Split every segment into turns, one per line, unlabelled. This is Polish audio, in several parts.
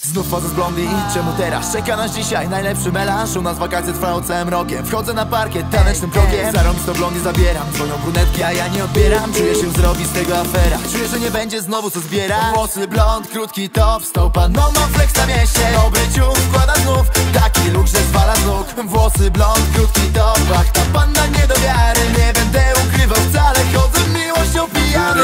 Znów faza z blondy, czemu teraz? Czeka nas dzisiaj najlepszy melanż. U nas wakacje trwają całym rokiem. Wchodzę na parkiet tanecznym krokiem. Zarąbisto blondy zabieram, dzwonią brunetki, a ja nie odbieram. Czuję się zrobi z tego afera. Czuję, że nie będzie znowu co zbierać. Włosy blond, krótki top, stopa, no mam flex na mieście. Dobry ciuch składa znów, taki look, że zwala z nóg. Włosy blond, krótki top, ach ta panna nie do wiary. Nie będę ukrywał wcale, chodzę miłością pijany.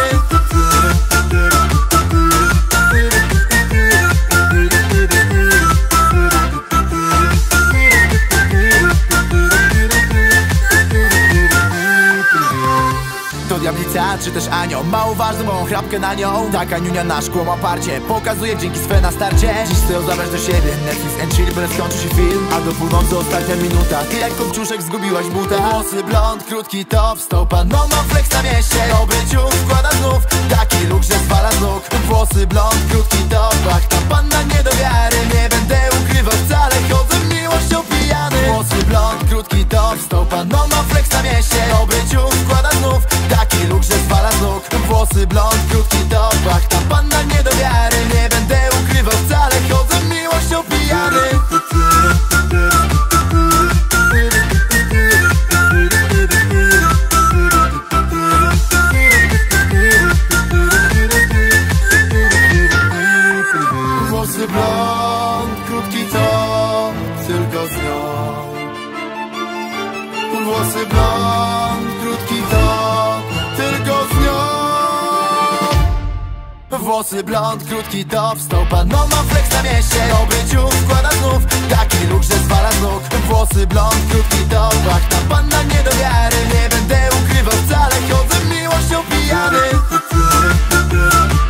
To diablica, czy też anioł? Mało ważny, moją chrapkę na nią. Taka niunia na szkło ma parcie. Pokazuje dzięki swe na starcie. Dziś chcę ją zabrać do siebie. Netflix and chill, byle skończy się film. A do północy ostatnia minuta. Ty jak kopciuszek zgubiłaś buta. Włosy blond, krótki top, stopa, no mam flex na mieście. Dobry ciuch składa znów, taki look, że zwala z nóg. Włosy blond, krótki top, ach ta panna nie do wiary. Nie będę ukrywał wcale, chodzę miłością pijany. Włosy blond, krótki top, stopa, no mam flex na mieście. Dobry ciuch składa znów, taki look, że zwala z nóg. Włosy blond, krótki top, ach ta panna nie do wiary. Nie będę ukrywał wcale, chodzę miłością pijany. Włosy blond, krótki top, tylko z nią. Włosy blond, krótki top, tylko z nią. Włosy blond, krótki top, stopa, no mam flex na mieście. Dobry ciuch składa znów, taki look, że zwala z nóg. Włosy blond, krótki top, ach ta panna nie do wiary. Nie będę ukrywał wcale, chodzę miłością pijany.